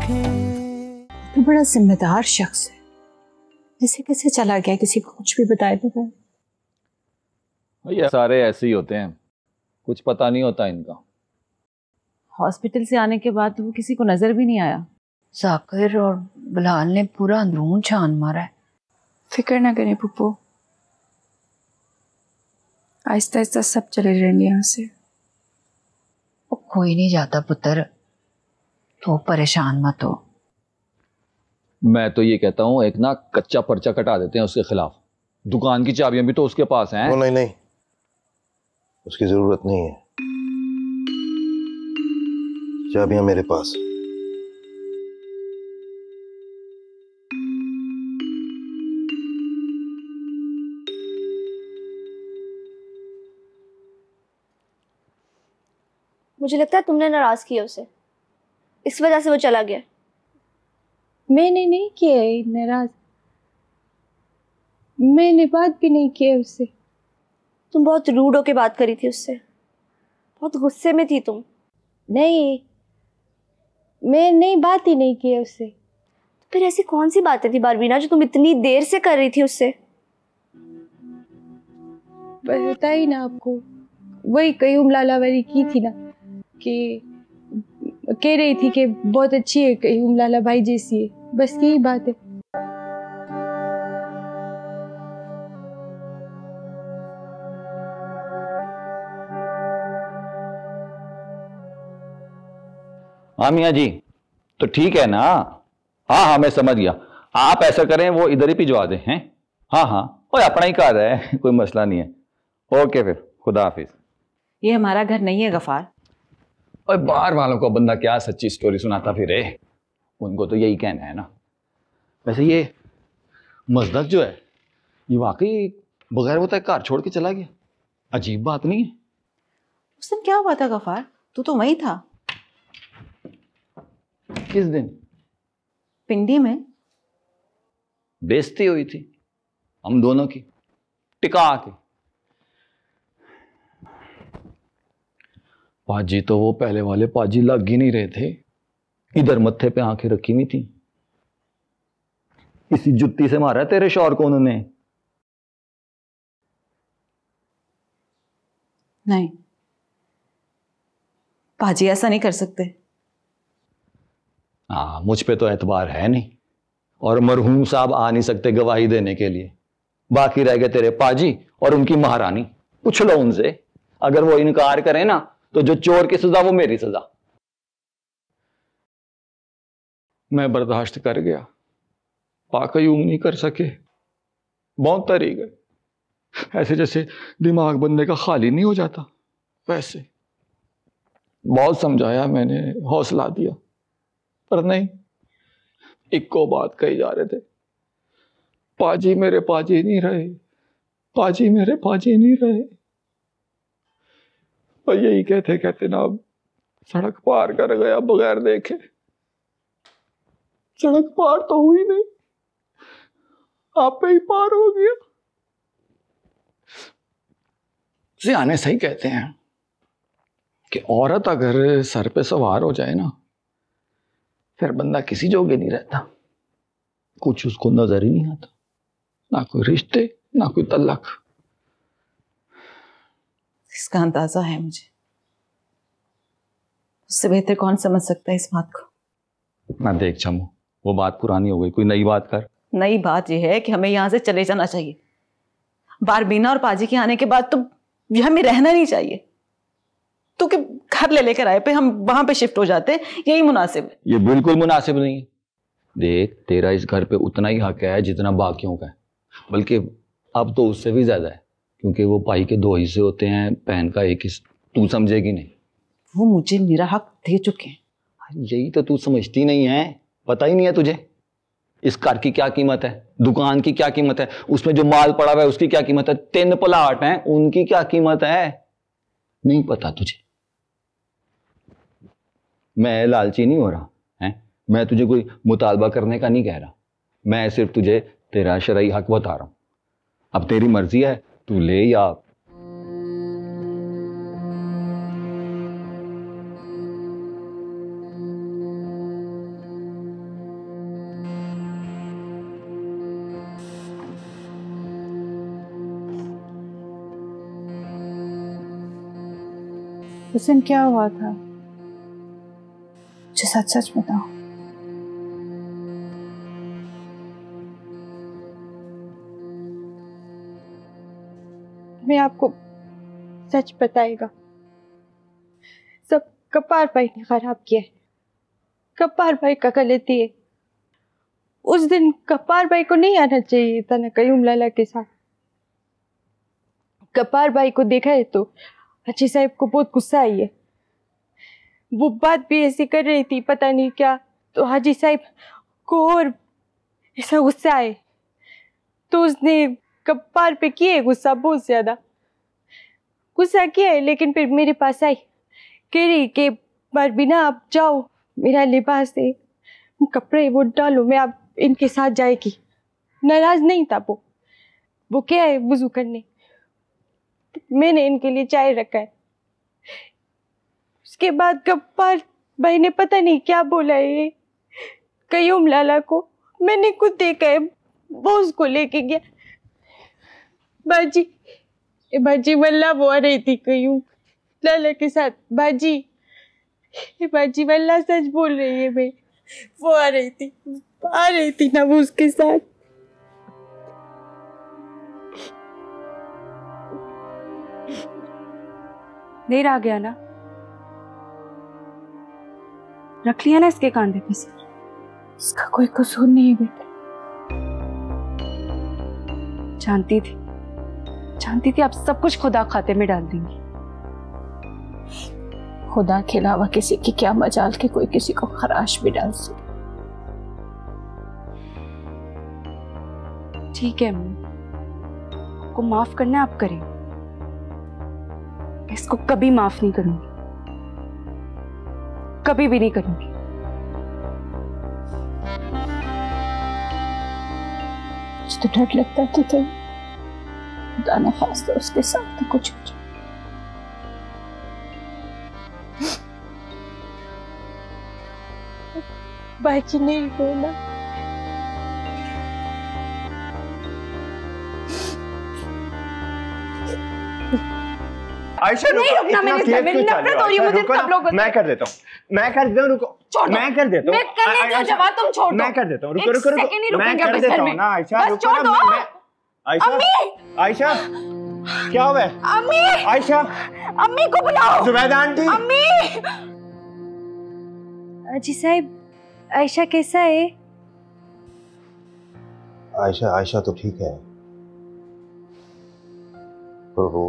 आंखें। तो बड़ा जिम्मेदार शख्स है, ऐसे कैसे चला गया, किसी को कुछ भी बताए बगैर? ये सारे ऐसे ही होते हैं, कुछ पता नहीं होता इनका। हॉस्पिटल से आने के बाद वो किसी को नजर भी नहीं आया। जाकिर और बिलाल ने पूरा अंदरून छान मारा है। फिक्र ना करें पुप्पो, आहिस्ता आहिस्ता सब चले जाएंगे यहाँ से। वो कोई नहीं जाता पुत्र, तो परेशान मत हो। मैं तो ये कहता हूँ एक ना कच्चा पर्चा कटा देते हैं उसके खिलाफ। दुकान की चाबियां भी तो उसके पास हैं। नहीं नहीं, उसकी जरूरत नहीं है, चाबियां मेरे पास। मुझे लगता है तुमने नाराज किया उसे, इस वजह से वो चला गया। मैंने नहीं किया है नाराज, मैंने बात भी नहीं किया उससे। तुम बहुत रूड होके बात करी थी उससे, बहुत गुस्से में थी तुम। नहीं, मैं नहीं, बात ही नहीं किया उससे। फिर ऐसी कौन सी बातें थी बारबीना जो तुम इतनी देर से कर रही थी उससे? पता ही ना आपको, वही कयूम लाला वाली की थी ना, कि कह रही थी कि बहुत अच्छी है, कयूम लाला भाई जैसी है, बस यही बात है। हाँ मियाँ जी, तो ठीक है ना। हाँ हाँ मैं समझ गया, आप ऐसा करें वो इधर ही भिजवा दें हैं। हाँ हाँ, वो अपना ही घर है, कोई मसला नहीं है। ओके फिर, खुदा हाफिज। ये हमारा घर नहीं है गफार। और बाहर वालों को बंदा क्या सच्ची स्टोरी सुनाता फिरे, उनको तो यही कहना है ना। वैसे ये मजदक जो है, ये वाकई बगैर बताए कार छोड़ के चला गया, अजीब बात नहीं है? उस दिन क्या हुआ था गफार, तू तो वहीं था। किस दिन? पिंडी में बेइज्जती हुई थी हम दोनों की, टिका के। पाजी तो वो पहले वाले पाजी लग ही नहीं रहे थे, इधर मत्थे पे आंखें रखी हुई थी। इसी जुत्ती से मारा तेरे शौहर को उन्होंने। नहीं, पाजी ऐसा नहीं कर सकते। हाँ, मुझ पे तो एतबार है नहीं, और मरहूम साहब आ नहीं सकते गवाही देने के लिए। बाकी रह गए तेरे पाजी और उनकी महारानी। पूछ लो उनसे, अगर वो इनकार करें ना तो जो चोर की सजा वो मेरी सजा। मैं बर्दाश्त कर गया, पाकयूम नहीं कर सके, बहुत तरी गए। ऐसे जैसे दिमाग बंदे का खाली नहीं हो जाता वैसे। बहुत समझाया मैंने, हौसला दिया, पर नहीं, इक्को बात कही जा रहे थे, पाजी मेरे पाजी नहीं रहे, पाजी मेरे पाजी नहीं रहे। और यही कहते कहते ना अब सड़क पार कर गया बगैर देखे। सड़क पार तो हुई नहीं, आप पे ही पार हो गया। सियाने सही कहते हैं कि औरत अगर सर पे सवार हो जाए ना, फिर बंदा किसी जोगे नहीं रहता, कुछ उसको नजर ही नहीं आता, ना कोई रिश्ते ना कोई तल्लक। इसका अंदाजा है मुझे, उससे बेहतर कौन समझ सकता है इस बात को। ना देख चमू, वो बात पुरानी हो गई, कोई नई बात कर। नई बात यह है कि हमें यहां से चले जाना चाहिए। बारबीना और पाजी के आने के बाद तो यह हमें रहना नहीं चाहिए। तो कि घर ले लेकर आए पे हम वहां पे शिफ्ट हो जाते, यही मुनासिब है। ये बिल्कुल मुनासिब नहीं है। देख, तेरा इस घर पे उतना ही हक है जितना बाकियों का है, बल्कि अब तो उससे भी ज्यादा है, क्योंकि वो पाई के 2 हिस्से होते हैं, बहन का 1 हिस्सा। तू समझेगी नहीं। वो मुझे मेरा हक दे चुके हैं। यही तो तू समझती नहीं है, पता ही नहीं है तुझे इस घर की क्या कीमत है, दुकान की क्या कीमत है, उसमें जो माल पड़ा हुआ है उसकी क्या कीमत है, 3 प्लाट हैं उनकी क्या कीमत है, नहीं पता तुझे। मैं लालची नहीं हो रहा है, मैं तुझे कोई मुतालबा करने का नहीं कह रहा, मैं सिर्फ तुझे तेरा शरई हक बता रहा हूं। अब तेरी मर्जी है, तू ले या। उस दिन क्या हुआ था? मुझे सच सच बताओ। मैं आपको सच बताएगा। सब गब्बार भाई ने खराब किया है। गब्बार भाई का गलती है। उस दिन गब्बार भाई को नहीं आना चाहिए था ना कयूम लाला के साथ। गब्बार भाई को देखा है तो हाजी साहब को बहुत गुस्सा आई है। वो बात भी ऐसी कर रही थी, पता नहीं क्या, तो हाजी साहब को और ऐसा गुस्सा आए तो उसने गब्बार पे किए गुस्सा, बहुत ज्यादा गुस्सा किया है। लेकिन फिर मेरे पास आई, कह रही कि बारबीना आप जाओ, मेरा लिबास है, कपड़े वो डालो, मैं आप इनके साथ जाएगी। नाराज नहीं था वो क्या है वुजू करने, मैंने इनके लिए चाय रखा है। उसके बाद गब्बार भाई ने पता नहीं क्या बोला है कयूम लाला को, मैंने खुद देखा है, वो उसको लेके गया। बाजी वल्ला वो आ रही थी कयूम लाला के साथ। बाजी वल्ला सच बोल रही है, मैं वो आ रही थी ना वो उसके साथ। देर आ गया ना, रख लिया ना इसके कांधे पे सर। इसका कोई कसूर नहीं है बेटा। जानती थी आप सब कुछ खुदा खाते में डाल देंगी। खुदा के अलावा किसी की क्या मजाल के कोई किसी को खराश भी डाल सके। ठीक है अम्मी, को माफ करना आप करें, मैं इसको कभी माफ नहीं करूंगी, कभी भी नहीं करूंगी। मुझे तो डर लगता था तो खुदा न खास्ता उसके साथ तो कुछ हो जाए। बाजी नहीं बोला। आयशा नहीं रुकना, मेरी नफरत हो रही है मुझे सब लोगों से। मैं कर देता हूँ, रुको। मैं कर देता हूँ। मैं कर लेती हूँ जवाब, तुम छोड़ दो। मैं कर देता हूँ, रुको। मैं कर देता हूँ ना आयशा, बस छोड़ दो। आयशा क्या हुआ है? अम्मी, आयशा, अम्मी को बुलाओ। जुबैदा आंटी। अम्मी। हाजी साहब, आयशा कैसा है? आयशा तो ठीक है, पर वो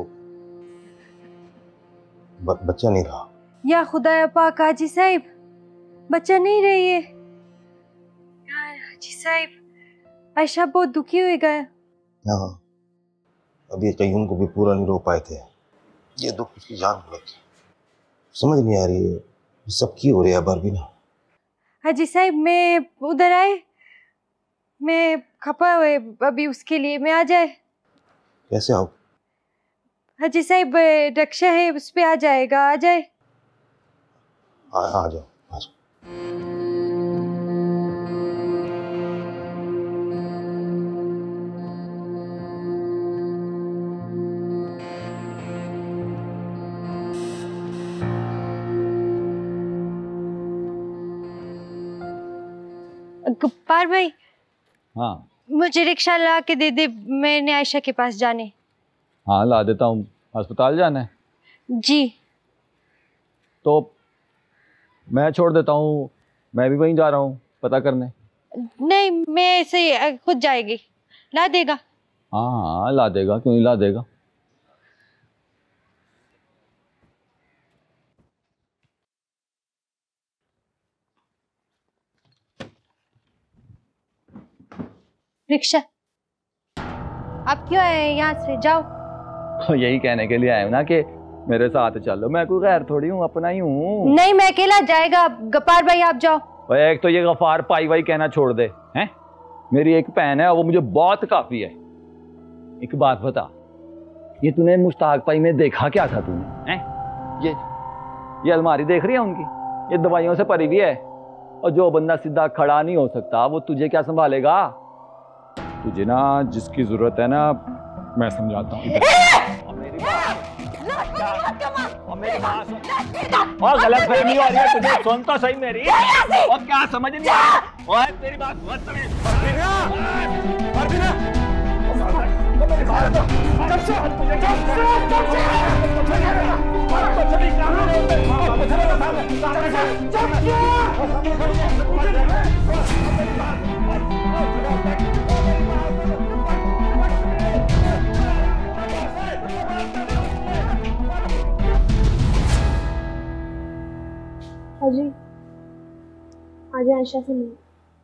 बच्चा नहीं रहा। या खुदाया पाक हाजी साहब, बच्चा नहीं रही है यार। हाजी साहब, आयशा बहुत दुखी हुई गया। हाँ, अभी कयूम को भी पूरा नहीं रो पाए थे। ये दुख उसकी जान में लगी। समझ नहीं आ रही है ये सब क्यों हो रहा है बारबीना। हाजी साहब, मैं उधर आए, मैं खपा हुए अभी उसके लिए, मैं आ जाए? कैसे आओ? हाजी साहब रक्षा है, उस पे आ जाएगा, आ जाए? आ जाओ। गब्बार भाई, हाँ मुझे रिक्शा ला के दे दे, मैंने आयशा के पास जाने। हाँ ला देता हूँ। अस्पताल जाना है? जी। तो मैं छोड़ देता हूँ, मैं भी वहीं जा रहा हूँ पता करने। नहीं, मैं ऐसे खुद जाएगी, ला देगा। हाँ ला देगा, क्यों नहीं ला देगा। रिक्शा, आप क्यों आए यहाँ से? जाओ। यही कहने के लिए आया हूँ ना कि मेरे साथ चलो, मैं कोई गैर थोड़ी हूँ, अपना ही हूँ। नहीं, मैं अकेला जाएगा। गफ्फार भाई आप जाओ। भाई एक तो ये गफ्फार पाई वाई कहना छोड़ दे, हैं? मेरी एक बहन है, वो मुझे बहुत काफी है। एक बात बता, ये तूने मुश्ताक पाई में देखा क्या था तूने, हैं? ये अलमारी देख रही है उनकी, ये दवाइयों से भरी हुई है, और जो बंदा सीधा खड़ा नहीं हो सकता वो तुझे क्या संभालेगा? तुझे ना जिसकी जरूरत है ना, मैं समझाता हूँ। मेरी बात सुन। और गलत फहमी हो रही है तुझे, सुन तो सही मेरी। और क्या समझ नहीं आ रहा? और तेरी बात सुन मेरी हाजी, आज आयशा से मिली।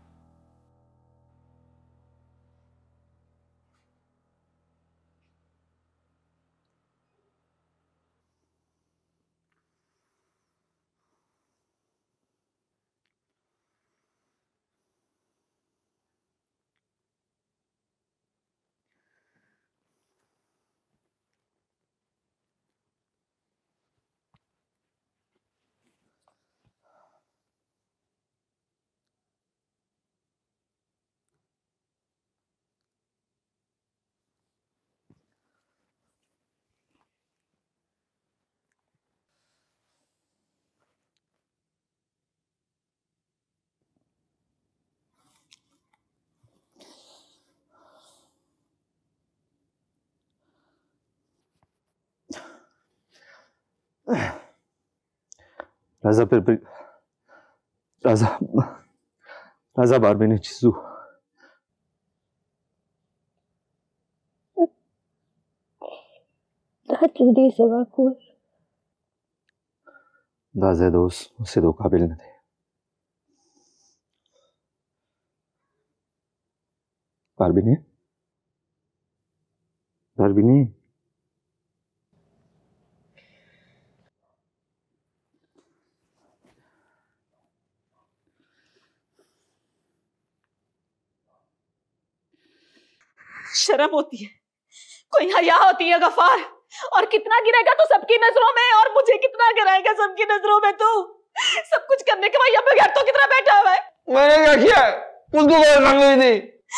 राजा राजा बारबीनी चीजू दाजे दोस्त उससे दो काबिल न थे। बारबीनी बारबीनी शर्म होती है, कोई हया होती है गफार। और कितना गिरेगा तो सबकी नजरों में, और मुझे कितना गिराएगा सबकी नजरों में। तू सब कुछ करने के बाद यहाँ पे घर तो कितना बैठा हुआ है। मैंने क्या किया? उसको कौन समझी थी?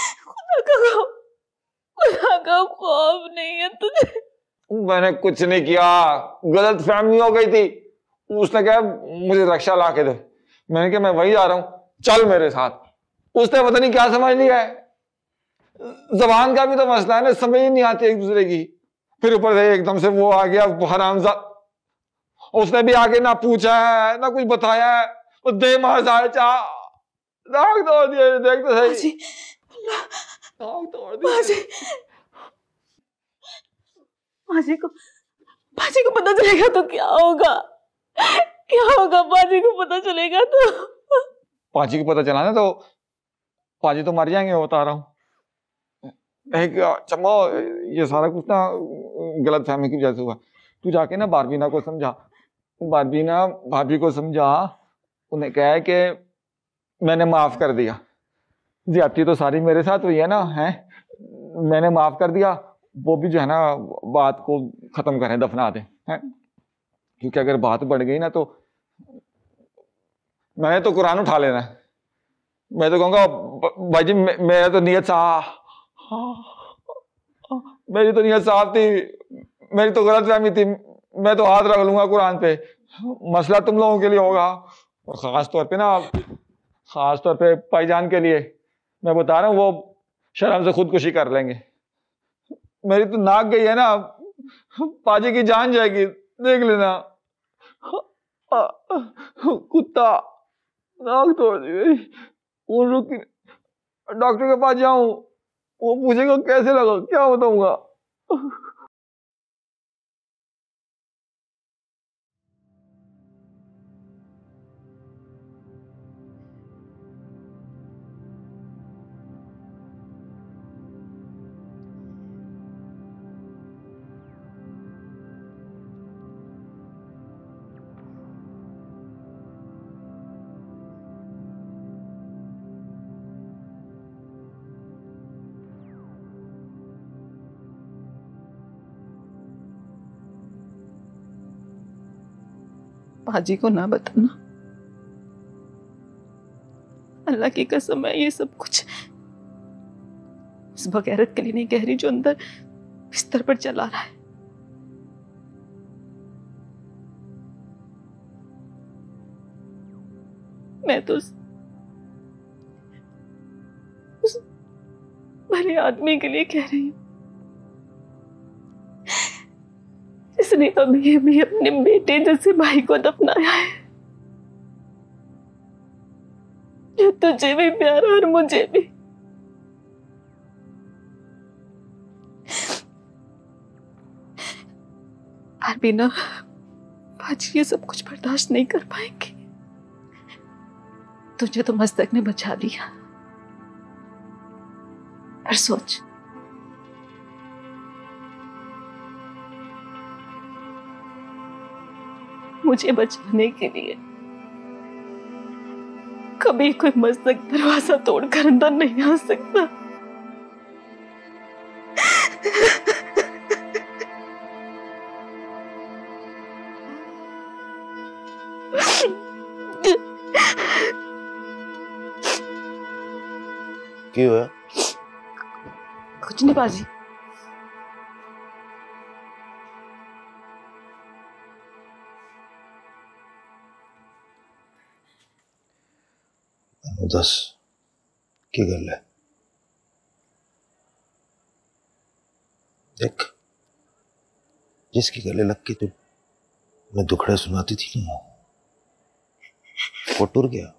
खुदा का खौफ नहीं है तुझे? मैंने कुछ नहीं किया, गलत फहमी हो गई थी। उसने कहा मुझे रक्षा ला के दे, मैंने कहा मैं वही जा रहा हूँ, चल मेरे साथ। उसने पता नहीं क्या समझ लिया है। जबान का भी तो मसला है ना, समझ ही नहीं आती एक दूसरे की। फिर ऊपर से एकदम से वो आ गया हरामजादा। उसने भी आगे ना पूछा है ना कुछ बताया है, वो दे मार जाए दाग तोड़ दिया। देख तो सही, दाग तोड़ दिया। बाजी को पता चलेगा तो क्या होगा? क्या होगा? बाजी को पता चलेगा तो? पाजी को पता चला ना तो पाजी तो मर जाएंगे, बता रहा हूँ। चम्मो ये सारा कुछ ना गलत फहमी की वजह से हुआ। तू जाके ना बारबीना को समझा, बारबीना भाभी को समझा, उन्हें कहा कि मैंने माफ कर दिया। ज्यादती तो सारी मेरे साथ हुई है ना, है मैंने माफ कर दिया। वो भी जो है ना बात को खत्म करें, दफना दें, है? क्योंकि अगर बात बढ़ गई ना तो मैंने तो कुरान उठा लेना है। मैं तो कहूँगा भाई जी मेरा तो नीयत मेरी तो नीयत साफ थी, मेरी तो गलत फहमी थी। मैं तो हाथ रख लूंगा कुरान पे, मसला तुम लोगों के लिए होगा। और खास तौर पे भाईजान के लिए मैं बता रहा हूँ, वो शर्म से खुदकुशी कर लेंगे। मेरी तो नाक गई है ना, पाजी की जान जाएगी, देख लेना। कुत्ता नाक तोड़ दी गई। डॉक्टर के पास जाऊं, वो पूछेगा कैसे लगा, क्या बताऊंगा। पाजी को ना बताना, अल्लाह की कसम है, ये सब कुछ उस बगैरत के लिए नहीं कह रही जो अंदर बिस्तर पर चला रहा है। मैं तो उस भले आदमी के लिए कह रही हूँ जिसने अभी अभी अपने बेटे जैसे भाई को दफनाया है, जो तुझे भी प्यारा और मुझे भी। आरबीना, बाजी ये सब कुछ बर्दाश्त नहीं कर पाएंगे। तुझे तो मस्तक ने बचा लिया, पर सोच, मुझे बचाने के लिए कभी कोई मस्तक दरवाजा तोड़कर अंदर नहीं आ सकता। क्यों है? कुछ नहीं बाजी। दस की गल है? देख, जिसकी गले लग के तू मैं दुखड़े सुनाती थी ना, वो टूट गया।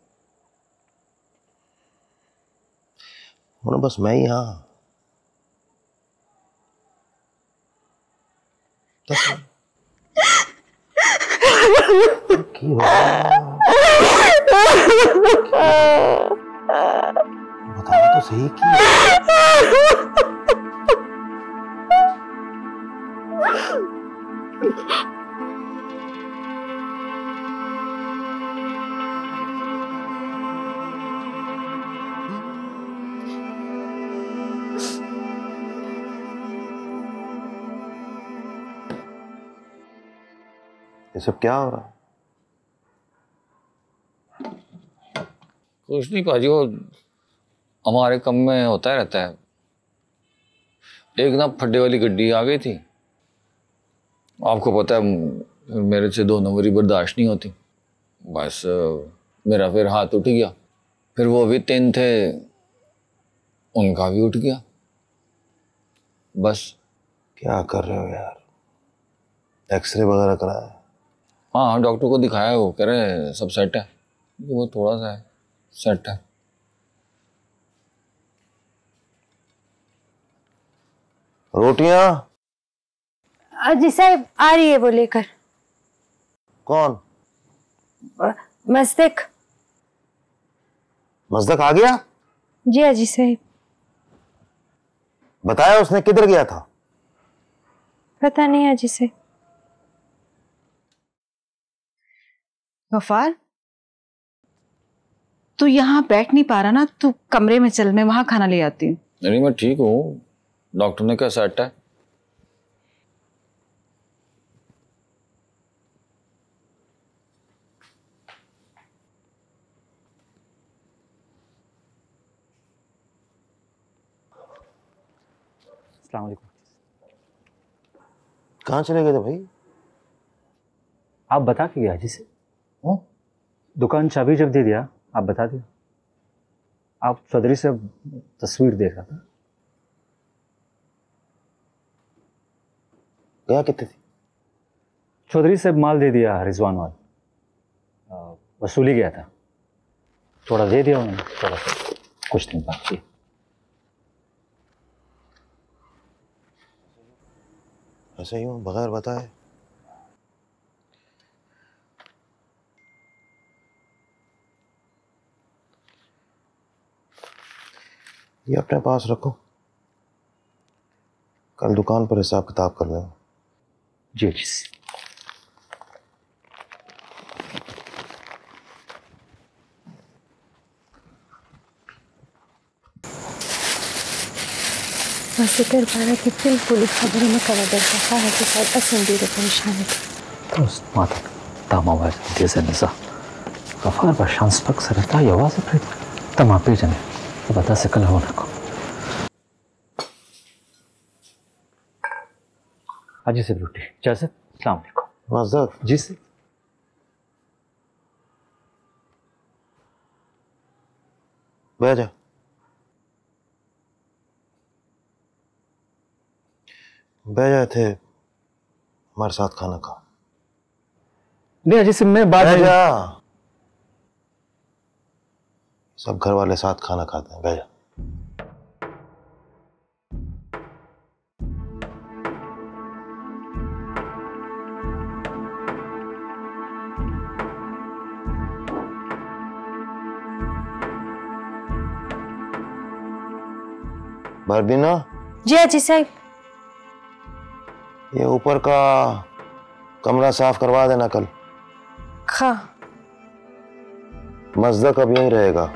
और बस मैं ही हाँ बताओ तो सही की। ये सब क्या हो रहा है? कुछ नहीं पाजी, वो हमारे कम में होता रहता है। एक ना फड्डे वाली गड्डी आ गई थी, आपको पता है मेरे से 2 नंबरी बर्दाश्त नहीं होती। बस मेरा फिर हाथ उठ गया, फिर वो भी 3 थे, उनका भी उठ गया। बस। क्या कर रहे हो यार? एक्सरे वगैरह कराया? हाँ, डॉक्टर को दिखाया, वो कह रहे सब सेट है। वो थोड़ा सा है, सेट है। रोटियां? अजी साहब आ रही है वो लेकर। कौन? मस्तक। मजदक आ गया? जी अजी साहब। बताया उसने किधर गया था? पता नहीं अजी साहब। गफार, तू यहाँ बैठ नहीं पा रहा ना, तू कमरे में चल, मैं वहां खाना ले आती हूँ। नहीं, मैं ठीक हूँ, डॉक्टर ने क्या सेट है। अस्सलाम वालेकुम। कहाँ चले गए थे भाई? आप बता के गया जिसे दुकान चाबी जब दे दिया, आप बता दिया। आप चौधरी से तस्वीर देख रहा था। गया कितने थी? चौधरी से माल दे दिया, रिजवान वाल वसूली गया था, थोड़ा दे दिया उन्होंने, थोड़ा कुछ दिन बाकी। ऐसा ही बगैर बताए? ये अपने पास रखो, कल दुकान पर हिसाब किताब कर लेना। जी जी। फिक्र पारा कि बिल्कुल खबर में कवर दरसा है कि शायद असंदी परेशानी तो माता तामा जैसे निसा गफार बशांस पक सरता यवाज प्रेत तमा पे जने तो बता सकल होना को आज से रोटी इजाजत। अस्सलाम वालेकुम। मज़दक जी से बह जा। बह जाए थे, हमारे साथ खाना खा। नहीं अजय सिंह, मैं बाद बह में। जा। सब घर वाले साथ खाना खाते हैं, बह जा। बारबीना, जी अजी साहब। ये ऊपर का कमरा साफ करवा देना कल। हाँ। मजदक अब यहीं रहेगा।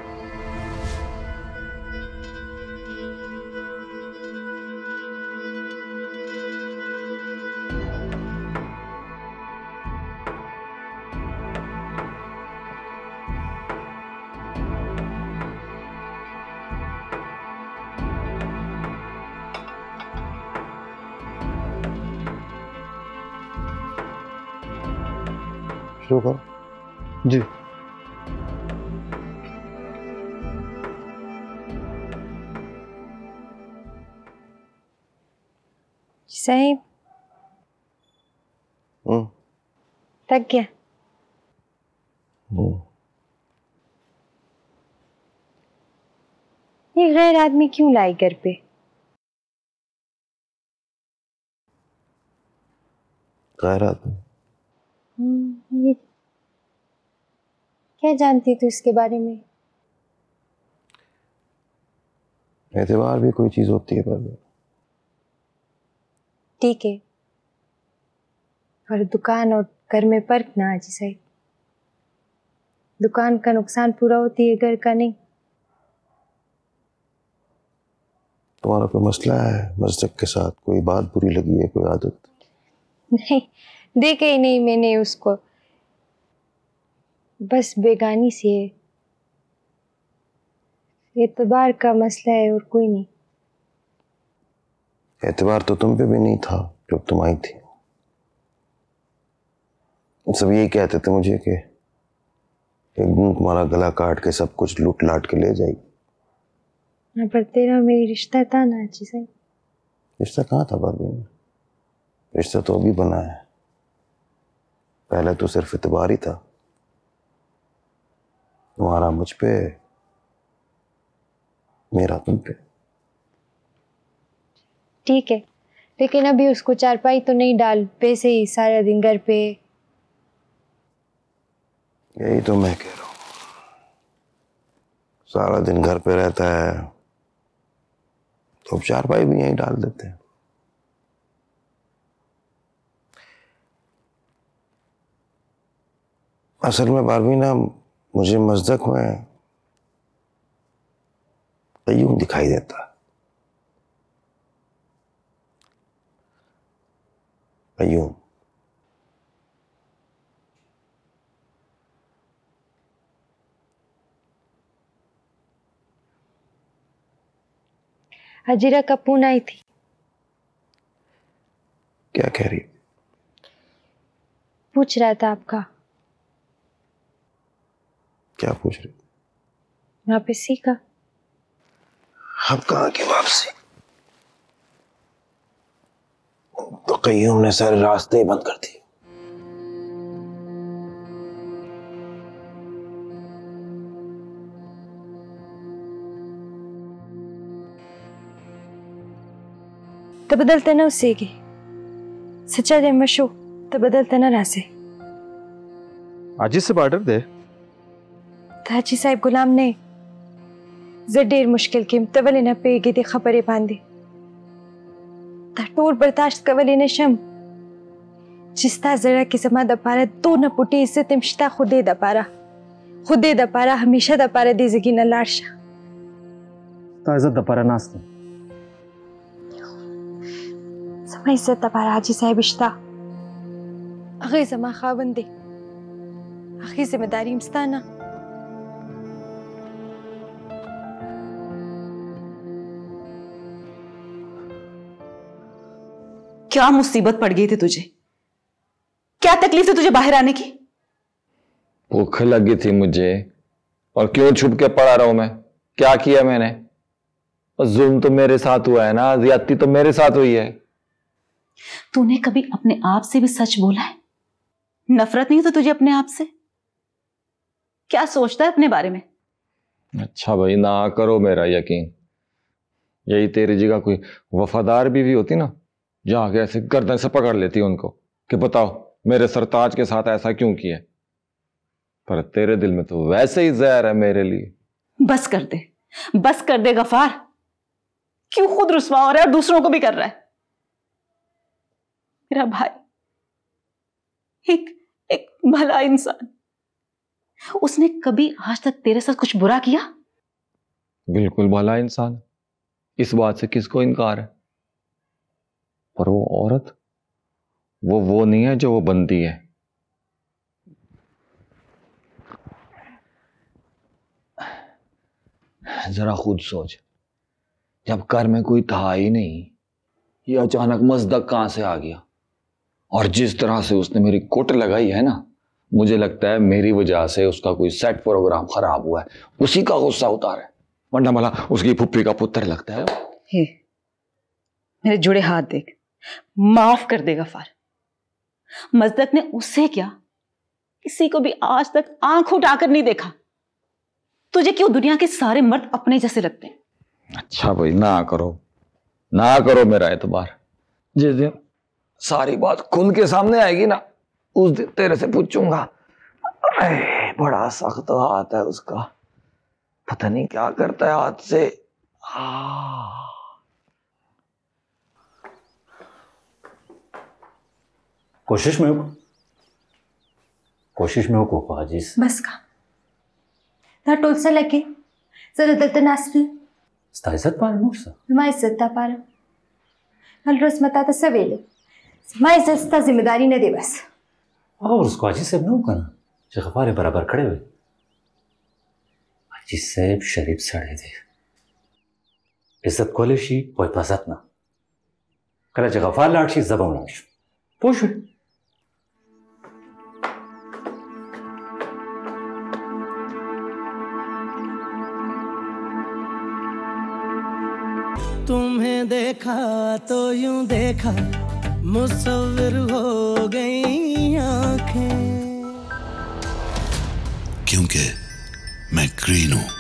शुरू करो। जी। साहब थक गया। ये गैर आदमी क्यों लाई घर पे? गैर आदमी? ये क्या जानती तू इसके बारे में? एतबार भी कोई चीज होती है पर। ठीक है, और दुकान और घर में फर्क ना अजी साहब। दुकान का नुकसान पूरा होती है, घर का नहीं। तुम्हारा कोई मसला है मस्जिद के साथ? कोई बात बुरी लगी है, कोई आदत? नहीं, देखे ही नहीं मैंने उसको, बस बेगानी सी है। एतबार का मसला है और कोई नहीं। एतबार तो तुम पे भी नहीं था जब तुम आई थी। सब यही कहते थे मुझे कि एक दिन तुम्हारा गला काट के सब कुछ लूट लाट के ले जाएगी। पर तेरा मेरी रिश्ता था ना अजी साहब। रिश्ता कहाँ था परवीन? रिश्ता तो अभी बना है, पहले तो सिर्फ एतबार ही था। तुम्हारा मुझ पे, मेरा तुम पे। ठीक है, लेकिन अभी उसको चारपाई तो नहीं डाल, वैसे ही सारा दिन घर पे। यही तो मैं कह रहा हूँ, सारा दिन घर पे रहता है तो चारपाई भी यहीं डाल देते हैं। असल में बारबीना, मुझे मस्जिद में कय्यूम दिखाई देता है। कय्यूम। हजीरा का फोन आई थी। क्या कह रही? पूछ रहा था आपका। क्या पूछ रही? वापसी का। अब कहाँ की वापसी? तो कय्यूम ने सारे रास्ते ही बंद कर दिए। तो बदलते ना उससे की सच्चा दे मशो, तो बदलते ना रासे। आजी से ऑर्डर दे। हाजी साहब गुलाम ने जडेर मुश्किल की तवले न पेगी दे खबरें बांधे टूर बर्दाश्त कवले न शम जिस्ता जरा की समा दपारा दो न पुटी इससे तिमश्ता खुदे दपारा हमेशा दपारा दे जगी न लार्शा ताज़ा दपारा नास्ते समा इज्जत दपारा हाजी साहब इश्ता अगे समा खावंदे अगे जिम्मेदारी मस्ताना। क्या मुसीबत पड़ गई थी तुझे? क्या तकलीफ थी तुझे बाहर आने की? भूख लगी थी मुझे, और क्यों छुप के पड़ा रहूं मैं? क्या किया मैंने? जुल्म तो मेरे साथ हुआ है ना, ज्यादती तो मेरे साथ हुई है। तूने कभी अपने आप से भी सच बोला है? नफरत नहीं तो तुझे अपने आप से? क्या सोचता है अपने बारे में? अच्छा भाई, ना करो मेरा यकीन। यही तेरी जगह कोई वफादार बीवी होती ना, जाके ऐसे गर्दन से पकड़ लेती उनको कि बताओ मेरे सरताज के साथ ऐसा क्यों किया। पर तेरे दिल में तो वैसे ही जहर है मेरे लिए। बस कर दे गफार। क्यों खुद रुसवा हो रहा है और दूसरों को भी कर रहा है? मेरा भाई एक भला इंसान, उसने कभी आज तक तेरे साथ कुछ बुरा किया? बिल्कुल भला इंसान, इस बात से किसको इनकार है। पर वो औरत, वो नहीं है जो वो बनती है। जरा खुद सोच, जब घर में कोई था ही नहीं, ये अचानक मजदक कहां से आ गया? और जिस तरह से उसने मेरी कोट लगाई है ना, मुझे लगता है मेरी वजह से उसका कोई सेट प्रोग्राम खराब हुआ है, उसी का गुस्सा उतार है। वरना भला उसकी फुप्पी का पुत्र लगता है। हे, मेरे जुड़े हाथ देख, माफ कर दे गफार। मजदक ने उससे क्या, किसी को भी आज तक आंख उठाकर नहीं देखा। तुझे क्यों दुनिया के सारे मर्द अपने जैसे लगते हैं? अच्छा भाई, ना करो मेरा एतबार। जिस दिन सारी बात खुल के सामने आएगी ना, उस दिन तेरे से पूछूंगा। बड़ा सख्त हाथ है उसका, पता नहीं क्या करता है हाथ से। कोशिश में हो को हाजिस बस का ना टोलसा लगे जरा दत्त नासली sta izzat par nursa ما इज्जत ता पार हल रोज मता तो सवेले ما इज्जत ता जिम्मेदारी न दे बस। और उसको हाजी साहब न होगा ना जो गफार बराबर खड़े हुए। हाजी साहब शरीफ सड़े थे, इज्जत कोले शी पोय पासत ना कला जो गफार लाट शी जबान लाट शी पोश। तुम्हें देखा तो यूं देखा, मुसव्विर हो गई आंखें, क्योंकि मैं ग्रीन हूं।